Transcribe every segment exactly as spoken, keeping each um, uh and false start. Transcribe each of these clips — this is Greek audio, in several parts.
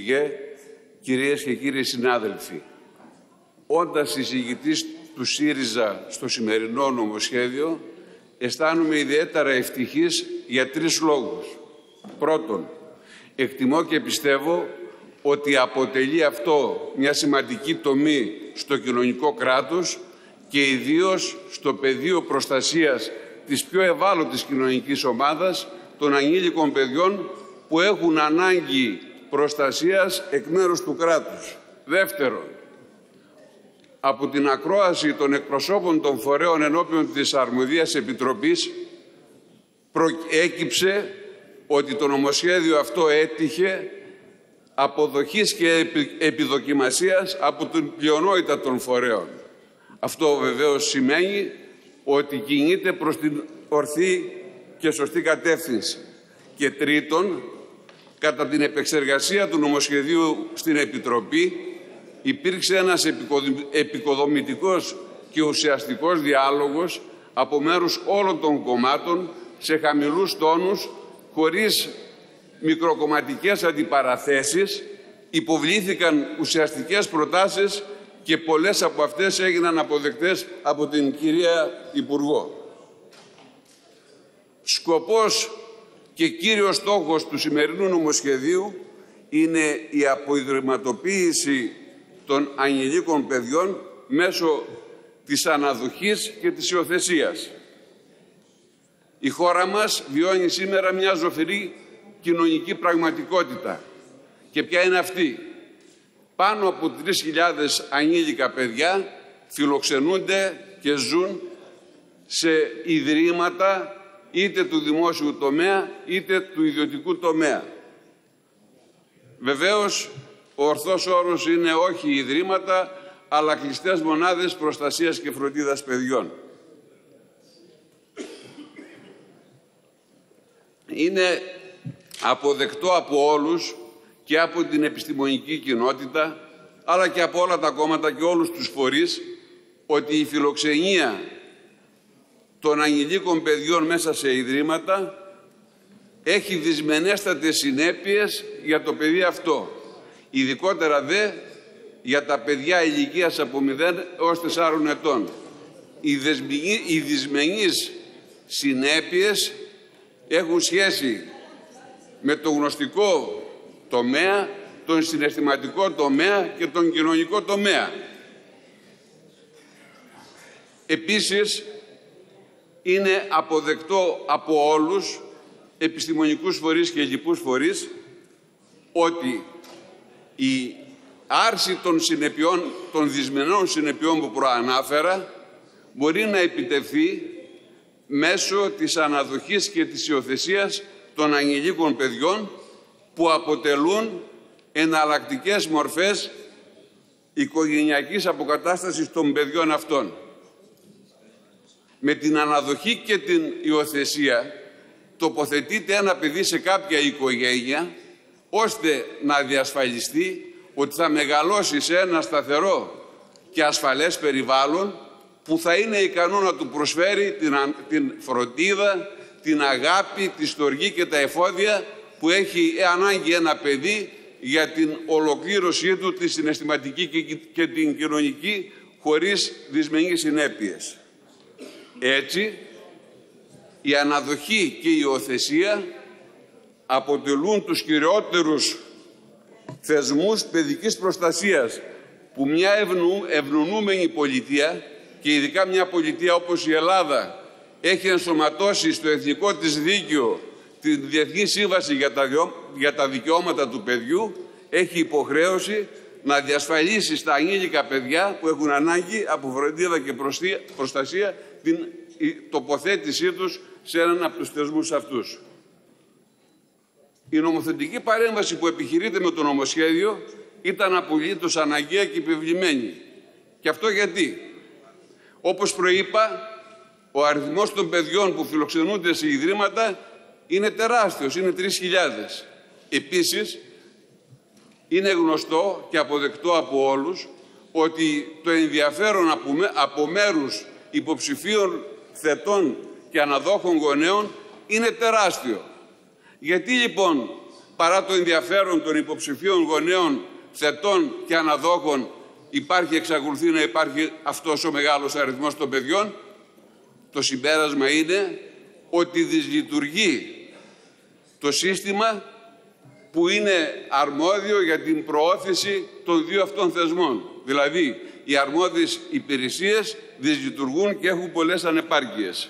Υπουργέ, κυρίες και κύριοι συνάδελφοι, όντας εισηγητής του ΣΥΡΙΖΑ στο σημερινό νομοσχέδιο, αισθάνομαι ιδιαίτερα ευτυχής για τρεις λόγους. Πρώτον, εκτιμώ και πιστεύω ότι αποτελεί αυτό μια σημαντική τομή στο κοινωνικό κράτος και ιδίως στο πεδίο προστασίας της πιο ευάλωτης κοινωνικής ομάδας, των ανήλικων παιδιών που έχουν ανάγκη προστασίας εκ μέρους του κράτους. Δεύτερον, από την ακρόαση των εκπροσώπων των φορέων ενώπιον της Αρμοδίας Επιτροπής προέκυψε ότι το νομοσχέδιο αυτό έτυχε αποδοχής και επιδοκιμασίας από την πλειονότητα των φορέων. Αυτό βεβαίως σημαίνει ότι κινείται προς την ορθή και σωστή κατεύθυνση. Και τρίτον, κατά την επεξεργασία του νομοσχεδίου στην Επιτροπή υπήρξε ένας επικοδομητικός και ουσιαστικός διάλογος από μέρους όλων των κομμάτων σε χαμηλούς τόνους, χωρίς μικροκομματικές αντιπαραθέσεις. Υποβλήθηκαν ουσιαστικές προτάσεις και πολλές από αυτές έγιναν αποδεκτές από την κυρία Υπουργό. Σκοπός και κύριος στόχος του σημερινού νομοσχεδίου είναι η αποϊδρυματοποίηση των ανηλίκων παιδιών μέσω της αναδοχής και της υιοθεσίας. Η χώρα μας βιώνει σήμερα μια ζωφερή κοινωνική πραγματικότητα. Και ποια είναι αυτή? Πάνω από τρεις χιλιάδες ανήλικα παιδιά φιλοξενούνται και ζουν σε ιδρύματα είτε του δημόσιου τομέα είτε του ιδιωτικού τομέα. Βεβαίως, ο ορθός όρος είναι όχι ιδρύματα, αλλά κλειστές μονάδες προστασίας και φροντίδας παιδιών. Είναι αποδεκτό από όλους και από την επιστημονική κοινότητα, αλλά και από όλα τα κόμματα και όλους τους φορείς, ότι η φιλοξενία των ανηλίκων παιδιών μέσα σε ιδρύματα έχει δυσμενέστατες συνέπειες για το παιδί αυτό. Ειδικότερα δε για τα παιδιά ηλικίας από μηδέν έως τεσσάρων ετών. Οι δυσμενείς συνέπειες έχουν σχέση με το γνωστικό τομέα, τον συναισθηματικό τομέα και τον κοινωνικό τομέα. Επίσης, είναι αποδεκτό από όλους, επιστημονικούς φορείς και λοιπούς φορείς, ότι η άρση των συνεπειών, των δυσμενών συνεπειών που προανάφερα, μπορεί να επιτευχθεί μέσω της αναδοχής και της υιοθεσίας των ανηλίκων παιδιών, που αποτελούν εναλλακτικές μορφές οικογενειακής αποκατάστασης των παιδιών αυτών. Με την αναδοχή και την υιοθεσία τοποθετείται ένα παιδί σε κάποια οικογένεια, ώστε να διασφαλιστεί ότι θα μεγαλώσει σε ένα σταθερό και ασφαλές περιβάλλον που θα είναι ικανό να του προσφέρει την, την φροντίδα, την αγάπη, τη στοργή και τα εφόδια που έχει ανάγκη ένα παιδί για την ολοκλήρωσή του, τη συναισθηματική και την κοινωνική, χωρίς δυσμενείς συνέπειες. Έτσι, η αναδοχή και η υιοθεσία αποτελούν τους κυριότερους θεσμούς παιδικής προστασίας που μια ευνου, ευνονούμενη πολιτεία, και ειδικά μια πολιτεία όπως η Ελλάδα, έχει ενσωματώσει στο εθνικό της δίκαιο τη Διεθνή Σύμβαση για τα, για τα δικαιώματα του παιδιού, έχει υποχρέωση να διασφαλίσει στα ανήλικα παιδιά που έχουν ανάγκη από φροντίδα και προστασία την τοποθέτησή τους σε έναν από τους θεσμούς αυτούς. Η νομοθετική παρέμβαση που επιχειρείται με το νομοσχέδιο ήταν απολύτως αναγκαία και επιβλημένη. Και αυτό γιατί? Όπως προείπα, ο αριθμός των παιδιών που φιλοξενούνται σε ιδρύματα είναι τεράστιος, είναι τρεις χιλιάδες. Επίσης, είναι γνωστό και αποδεκτό από όλους ότι το ενδιαφέρον από μέρους υποψηφίων θετών και αναδόχων γονέων είναι τεράστιο. Γιατί λοιπόν παρά το ενδιαφέρον των υποψηφίων γονέων, θετών και αναδόχων, υπάρχει, εξακολουθεί να υπάρχει αυτός ο μεγάλος αριθμός των παιδιών? Το συμπέρασμα είναι ότι δυσλειτουργεί το σύστημα που είναι αρμόδιο για την προώθηση των δύο αυτών θεσμών. Δηλαδή, οι αρμόδιες υπηρεσίες δυσλειτουργούν και έχουν πολλές ανεπάρκειες.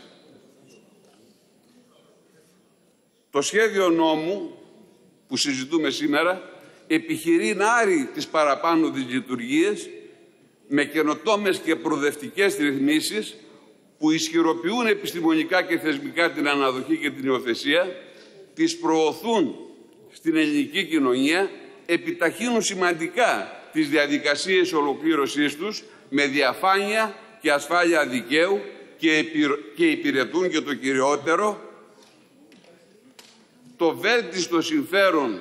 Το σχέδιο νόμου που συζητούμε σήμερα επιχειρεί να άρει τις παραπάνω δυσλειτουργίες με καινοτόμες και προοδευτικές ρυθμίσεις που ισχυροποιούν επιστημονικά και θεσμικά την αναδοχή και την υιοθεσία, τις προωθούν στην ελληνική κοινωνία, επιταχύνουν σημαντικά τις διαδικασίες ολοκλήρωσής τους με διαφάνεια και ασφάλεια δικαίου και υπηρετούν και το κυριότερο, το βέλτιστο συμφέρον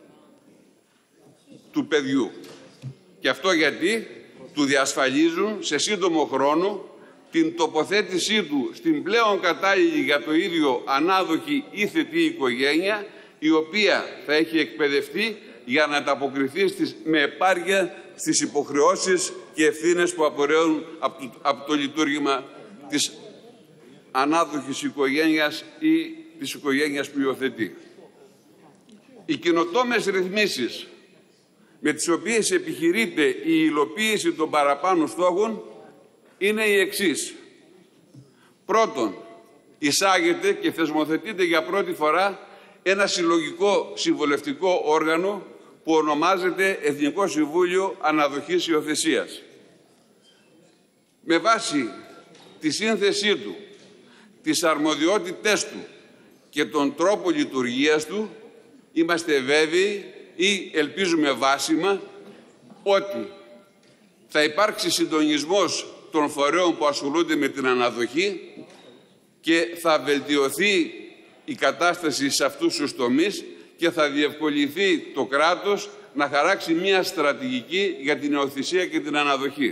του παιδιού. Και αυτό γιατί του διασφαλίζουν σε σύντομο χρόνο την τοποθέτησή του στην πλέον κατάλληλη για το ίδιο ανάδοχη ή θετή οικογένεια, η οποία θα έχει εκπαιδευτεί για να ανταποκριθεί στις, με επάρκεια στις υποχρεώσεις και ευθύνες που απορρέουν από το, από το λειτουργήμα της ανάδοχης οικογένειας ή της οικογένειας που υιοθετεί. Οι καινοτόμες ρυθμίσεις με τις οποίες επιχειρείται η υλοποίηση των παραπάνω στόχων είναι οι εξής. Πρώτον, εισάγεται και θεσμοθετείται για πρώτη φορά ένα συλλογικό συμβουλευτικό όργανο που ονομάζεται Εθνικό Συμβούλιο Αναδοχής Υιοθεσίας. Με βάση τη σύνθεσή του, τις αρμοδιότητές του και τον τρόπο λειτουργίας του, είμαστε βέβαιοι ή ελπίζουμε βάσιμα ότι θα υπάρξει συντονισμός των φορέων που ασχολούνται με την αναδοχή και θα βελτιωθεί η κατάσταση σε αυτούς τους τομείς και θα διευκολυνθεί το κράτος να χαράξει μια στρατηγική για την υιοθεσία και την αναδοχή.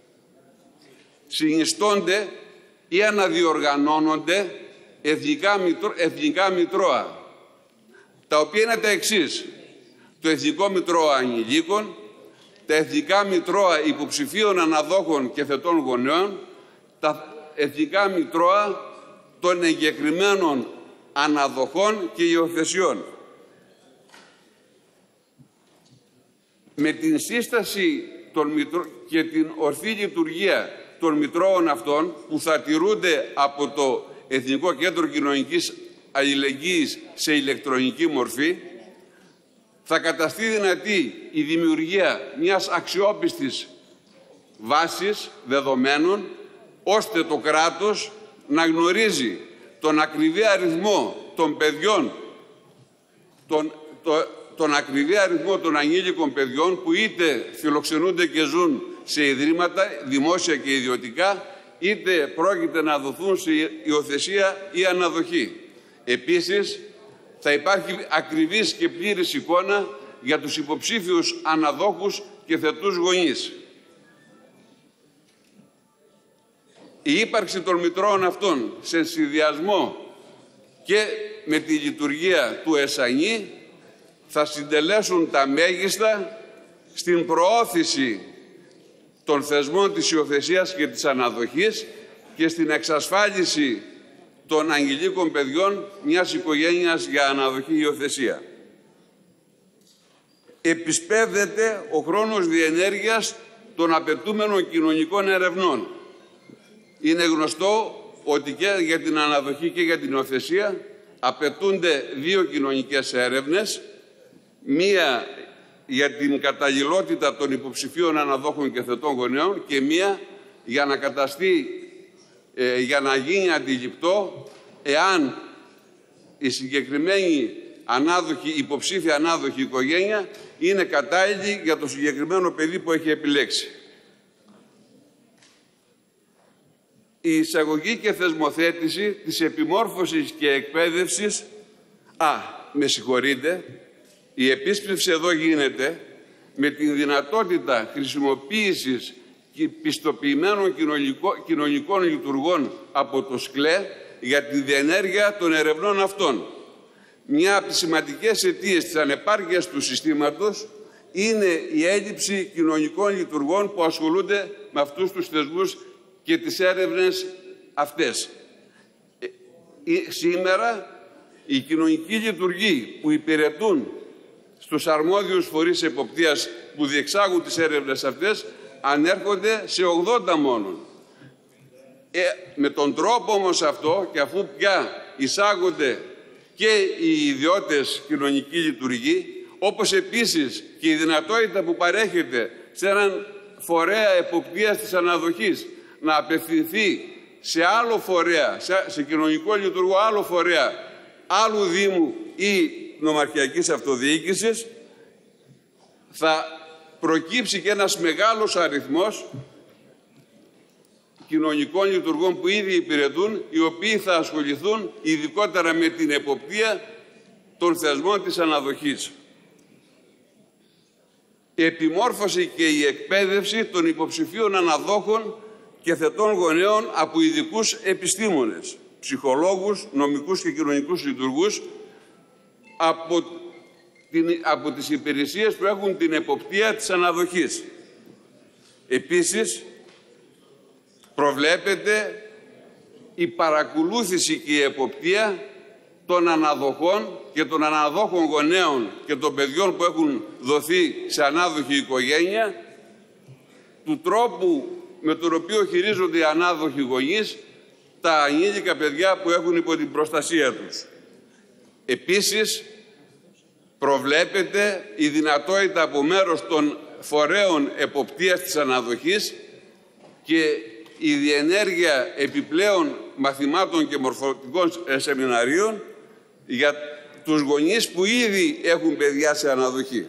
Συνιστώνται ή αναδιοργανώνονται εθνικά, μητρό, εθνικά μητρώα, τα οποία είναι τα εξής: το Εθνικό Μητρώο Ανηλίκων, τα Εθνικά Μητρώα Υποψηφίων Αναδόχων και Θετών Γονέων, τα Εθνικά Μητρώα των εγκεκριμένων αναδοχών και υιοθεσιών. Με την σύσταση των μητρό... και την ορθή λειτουργία των μητρώων αυτών, που θα τηρούνται από το Εθνικό Κέντρο Κοινωνικής Αλληλεγγύης σε ηλεκτρονική μορφή, θα καταστεί δυνατή η δημιουργία μιας αξιόπιστης βάσης δεδομένων, ώστε το κράτος να γνωρίζει τον ακριβή αριθμό των παιδιών, τον, το, τον ακριβή αριθμό των ανήλικων παιδιών που είτε φιλοξενούνται και ζουν σε ιδρύματα δημόσια και ιδιωτικά, είτε πρόκειται να δοθούν σε υιοθεσία ή αναδοχή. Επίσης, θα υπάρχει ακριβής και πλήρης εικόνα για τους υποψήφιους αναδόχους και θετούς γονείς. Η ύπαρξη των μητρώων αυτών σε συνδυασμό και με τη λειτουργία του ΕΣΑΝΗ θα συντελέσουν τα μέγιστα στην προώθηση των θεσμών της υιοθεσίας και της αναδοχής και στην εξασφάλιση των ανηλίκων παιδιών μιας οικογένειας για αναδοχή υιοθεσία. Επισπεύδεται ο χρόνος διενέργειας των απαιτούμενων κοινωνικών ερευνών. Είναι γνωστό ότι και για την αναδοχή και για την υιοθεσία απαιτούνται δύο κοινωνικές έρευνες, μία για την καταλληλότητα των υποψηφίων αναδόχων και θετών γονέων και μία για να καταστεί, ε, για να γίνει αντιληπτό εάν η συγκεκριμένη ανάδοχη, υποψήφια ανάδοχη οικογένεια είναι κατάλληλη για το συγκεκριμένο παιδί που έχει επιλέξει. Η εισαγωγή και θεσμοθέτηση της επιμόρφωσης και εκπαίδευσης, α, με συγχωρείτε, η επίσκεψη εδώ γίνεται με την δυνατότητα χρησιμοποίησης πιστοποιημένων κοινωνικών λειτουργών από το ΣΚΛΕ για τη διενέργεια των ερευνών αυτών. Μια από τις σημαντικές αιτίες της ανεπάρκειας του συστήματος είναι η έλλειψη κοινωνικών λειτουργών που ασχολούνται με αυτούς τους θεσμούς και τις έρευνες αυτές. Σήμερα οι κοινωνικοί λειτουργοί που υπηρετούν στους αρμόδιους φορείς εποπτείας που διεξάγουν τις έρευνες αυτές ανέρχονται σε ογδόντα μόνον. Ε, με τον τρόπο όμως αυτό, και αφού πια εισάγονται και οι ιδιώτες κοινωνικοί λειτουργοί, όπως επίσης και η δυνατότητα που παρέχεται σε έναν φορέα εποπτείας της αναδοχής να απευθυνθεί σε άλλο φορέα, σε, σε κοινωνικό λειτουργό άλλο φορέα, άλλου Δήμου ή νομαρχιακής αυτοδιοίκησης, θα προκύψει και ένας μεγάλος αριθμός κοινωνικών λειτουργών που ήδη υπηρετούν, οι οποίοι θα ασχοληθούν ειδικότερα με την εποπτεία των θεσμών της αναδοχής. Η επιμόρφωση και η εκπαίδευση των υποψηφίων αναδόχων και θετών γονέων από ειδικούς επιστήμονες, ψυχολόγους, νομικούς και κοινωνικούς λειτουργούς από, την, από τις υπηρεσίες που έχουν την εποπτεία της αναδοχής. Επίσης, προβλέπεται η παρακολούθηση και η εποπτεία των αναδοχών και των αναδόχων γονέων και των παιδιών που έχουν δοθεί σε ανάδοχη οικογένεια, του τρόπου με τον οποίο χειρίζονται οι ανάδοχοι γονείς τα ανήλικα παιδιά που έχουν υπό την προστασία τους. Επίσης, προβλέπεται η δυνατότητα από μέρος των φορέων εποπτείας της αναδοχής και η διενέργεια επιπλέον μαθημάτων και μορφωτικών σεμιναρίων για τους γονείς που ήδη έχουν παιδιά σε αναδοχή.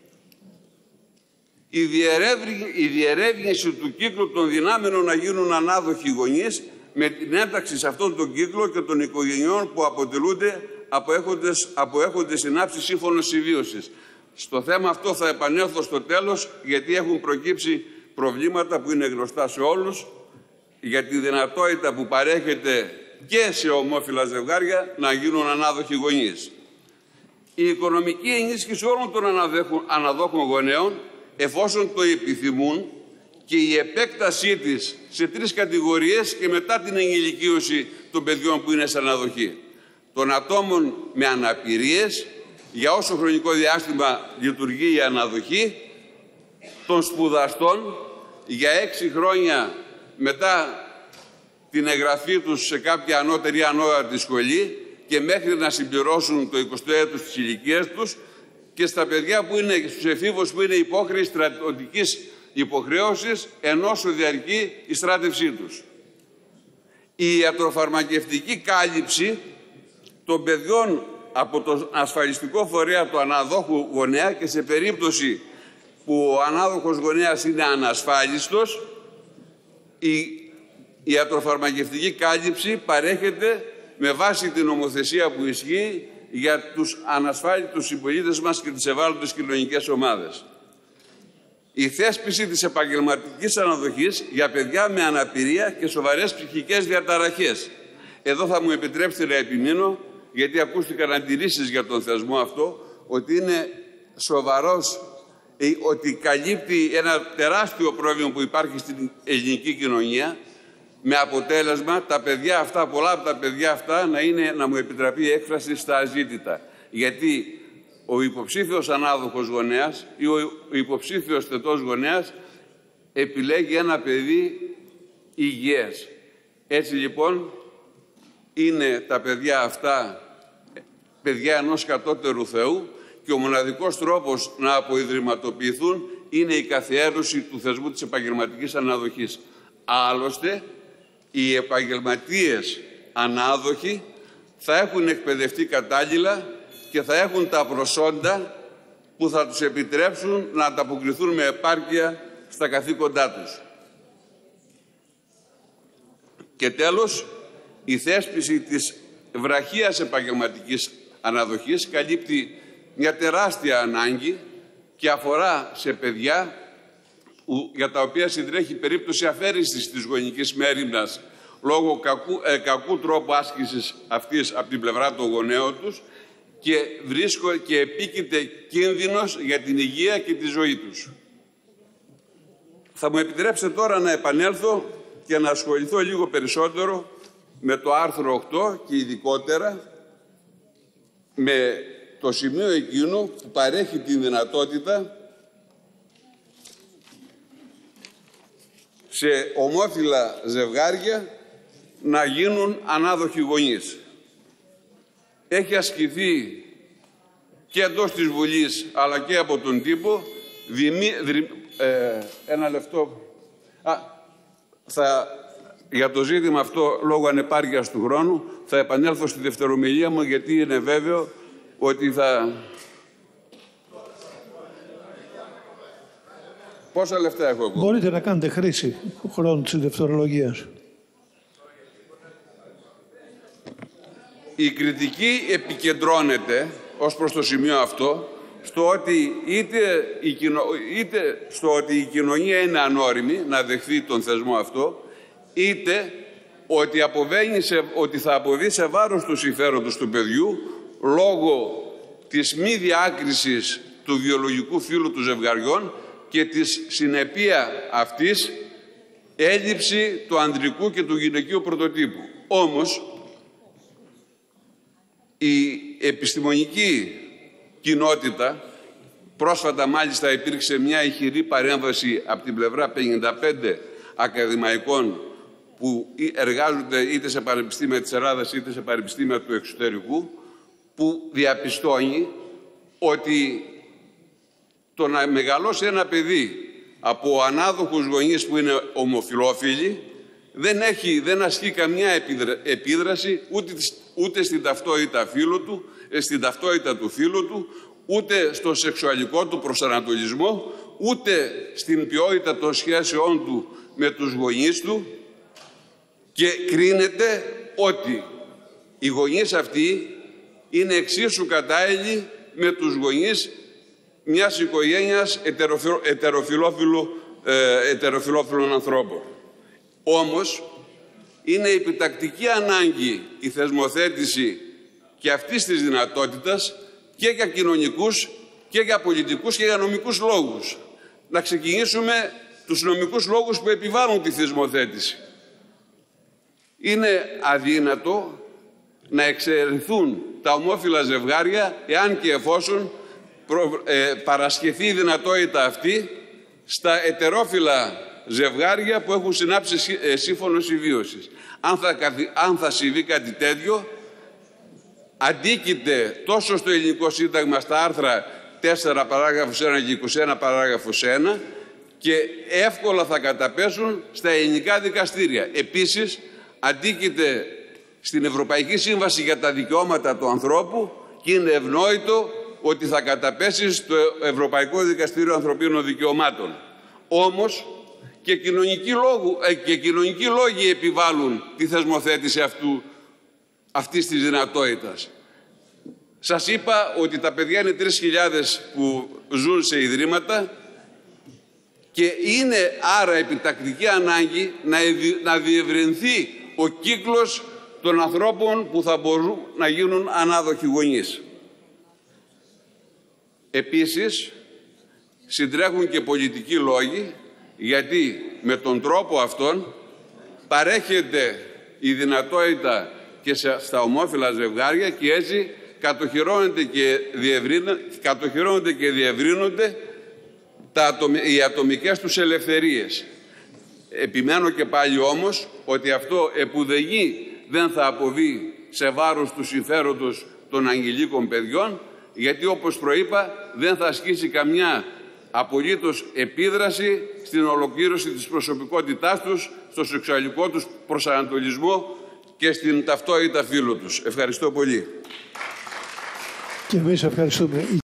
Η, διερεύνη, η διερεύνηση του κύκλου των δυνάμενων να γίνουν ανάδοχοι γονείς με την ένταξη σε αυτόν τον κύκλο και των οικογενειών που αποτελούνται από έχοντες, από έχοντες συνάψει σύμφωνο συμβίωσης. Στο θέμα αυτό θα επανέλθω στο τέλος, γιατί έχουν προκύψει προβλήματα που είναι γνωστά σε όλους για τη δυνατότητα που παρέχεται και σε ομόφυλα ζευγάρια να γίνουν ανάδοχοι γονείς. Η οικονομική ενίσχυση όλων των αναδόχων γονέων, εφόσον το επιθυμούν, και η επέκτασή της σε τρεις κατηγορίες και μετά την ενηλικίωση των παιδιών που είναι σε αναδοχή. Των ατόμων με αναπηρίες, για όσο χρονικό διάστημα λειτουργεί η αναδοχή, των σπουδαστών, για έξι χρόνια μετά την εγγραφή τους σε κάποια ανώτερη ή ανώτατη σχολή και μέχρι να συμπληρώσουν το εικοστό έτος της ηλικίας τους, και στα παιδιά που είναι, στους εφήβους που είναι υπόχρεοι στρατιωτικής υποχρέωσης ενώ σου διαρκεί η στράτευσή τους. Η ιατροφαρμακευτική κάλυψη των παιδιών από το ασφαλιστικό φορέα του αναδόχου γονέα και σε περίπτωση που ο ανάδοχος γονέας είναι ανασφάλιστος, η ιατροφαρμακευτική κάλυψη παρέχεται με βάση την νομοθεσία που ισχύει για τους ανασφάλιτους συμπολίτες μας και τις ευάλωτες κοινωνικές ομάδες. Η θέσπιση της επαγγελματικής αναδοχής για παιδιά με αναπηρία και σοβαρές ψυχικές διαταραχές. Εδώ θα μου επιτρέψετε να επιμείνω, γιατί ακούστηκαν αντιρρήσεις για τον θεσμό αυτό, ότι είναι σοβαρός, ότι καλύπτει ένα τεράστιο πρόβλημα που υπάρχει στην ελληνική κοινωνία, με αποτέλεσμα τα παιδιά αυτά, πολλά από τα παιδιά αυτά να είναι, να μου επιτραπεί η έκφραση, στα αζήτητα. Γιατί ο υποψήφιος ανάδοχος γονέας ή ο υποψήφιος θετός γονέας επιλέγει ένα παιδί υγιές. Έτσι λοιπόν είναι τα παιδιά αυτά παιδιά ενός κατώτερου Θεού και ο μοναδικός τρόπος να αποϊδρυματοποιηθούν είναι η καθιέρωση του θεσμού της επαγγελματικής αναδοχής. Άλλωστε, οι επαγγελματίες ανάδοχοι θα έχουν εκπαιδευτεί κατάλληλα και θα έχουν τα προσόντα που θα τους επιτρέψουν να ανταποκριθούν με επάρκεια στα καθήκοντά τους. Και τέλος, η θέσπιση της βραχίας επαγγελματικής αναδοχής καλύπτει μια τεράστια ανάγκη και αφορά σε παιδιά που, για τα οποία συντρέχει περίπτωση αφαίρεσης της γονικής μέριμνας λόγω κακού, ε, κακού τρόπου άσκησης αυτής από την πλευρά των γονέων τους και βρίσκω και επίκειται κίνδυνος για την υγεία και τη ζωή τους. Θα μου επιτρέψετε τώρα να επανέλθω και να ασχοληθώ λίγο περισσότερο με το άρθρο οκτώ και ειδικότερα με το σημείο εκείνο που παρέχει την δυνατότητα σε ομόφυλα ζευγάρια να γίνουν ανάδοχοι γονείς. Έχει ασκηθεί και εντός της Βουλής αλλά και από τον τύπο δημι, δρυ, ε, ένα λεπτό Α, θα, για το ζήτημα αυτό λόγω ανεπάρκειας του χρόνου θα επανέλθω στη δευτερομιλία μου, γιατί είναι βέβαιο ότι θα... Πόσα λεφτά έχω εγώ? Μπορείτε να κάνετε χρήση του χρόνου της δευτερολογίας. Η κριτική επικεντρώνεται ως προς το σημείο αυτό στο ότι είτε, η κοινο... είτε στο ότι η κοινωνία είναι ανώριμη να δεχθεί τον θεσμό αυτό, είτε ότι, αποβαίνει σε... ότι θα αποβεί σε βάρος του συμφέροντος του παιδιού λόγω της μη διάκρισης του βιολογικού φύλου του ζευγαριών και της συνεπία αυτής έλλειψη του ανδρικού και του γυναικείου πρωτοτύπου. Όμως, η επιστημονική κοινότητα, πρόσφατα μάλιστα υπήρξε μια ηχηρή παρέμβαση από την πλευρά πενήντα πέντε ακαδημαϊκών που εργάζονται είτε σε πανεπιστήμια της Ελλάδας είτε σε πανεπιστήμια του εξωτερικού, που διαπιστώνει ότι το να μεγαλώσει ένα παιδί από ανάδοχους γονείς που είναι ομοφυλόφιλοι δεν, έχει, δεν ασκεί καμιά επίδραση ούτε, ούτε στην ταυτότητα φύλου του, στην ταυτότητα του φύλου του, ούτε στο σεξουαλικό του προσανατολισμό, ούτε στην ποιότητα των σχέσεών του με τους γονείς του, και κρίνεται ότι οι γονείς αυτοί είναι εξίσου κατάλληλοι με τους γονείς μιας οικογένειας ετεροφιλόφιλου, ε, ετεροφιλόφιλων ανθρώπων. Όμως, είναι επιτακτική ανάγκη η θεσμοθέτηση και αυτής της δυνατότητας και για κοινωνικούς και για πολιτικούς και για νομικούς λόγους. Να ξεκινήσουμε τους νομικούς λόγους που επιβάλλουν τη θεσμοθέτηση. Είναι αδύνατο να εξαιρεθούν τα ομόφυλα ζευγάρια εάν και εφόσον προ, ε, παρασχεθεί η δυνατότητα αυτή στα ετερόφυλα ζευγάρια που έχουν συνάψει ε, σύμφωνο συμβίωσης. Αν θα, αν θα συμβεί κάτι τέτοιο, αντίκειται τόσο στο Ελληνικό Σύνταγμα στα άρθρα τέσσερα παράγραφος ένα και είκοσι ένα παράγραφος ένα και εύκολα θα καταπέσουν στα ελληνικά δικαστήρια. Επίσης, αντίκειται στην Ευρωπαϊκή Σύμβαση για τα Δικαιώματα του Ανθρώπου και είναι ευνόητο ότι θα καταπέσει στο Ευρωπαϊκό Δικαστήριο Ανθρωπίνων Δικαιωμάτων. Όμως και κοινωνικοί, λόγου, ε, και κοινωνικοί λόγοι επιβάλλουν τη θεσμοθέτηση αυτού, αυτής της δυνατότητας. Σας είπα ότι τα παιδιά είναι τρεις χιλιάδες που ζουν σε ιδρύματα και είναι άρα επιτακτική ανάγκη να, να διευρυνθεί ο κύκλος των ανθρώπων που θα μπορούν να γίνουν ανάδοχοι γονείς. Επίσης, συντρέχουν και πολιτικοί λόγοι, γιατί με τον τρόπο αυτόν παρέχεται η δυνατότητα και στα ομόφυλα ζευγάρια και έτσι κατοχυρώνονται και, κατοχυρώνονται και διευρύνονται τα, οι ατομικές τους ελευθερίες. Επιμένω και πάλι όμως ότι αυτό επουδενή δεν θα αποβεί σε βάρος του συμφέροντος των αγγελίκων παιδιών, γιατί όπως προείπα δεν θα ασκήσει καμιά απολύτως επίδραση στην ολοκλήρωση της προσωπικότητάς τους, στο σεξουαλικό τους προσανατολισμό και στην ταυτότητα φύλου τους. Ευχαριστώ πολύ. Και εμείς ευχαριστούμε.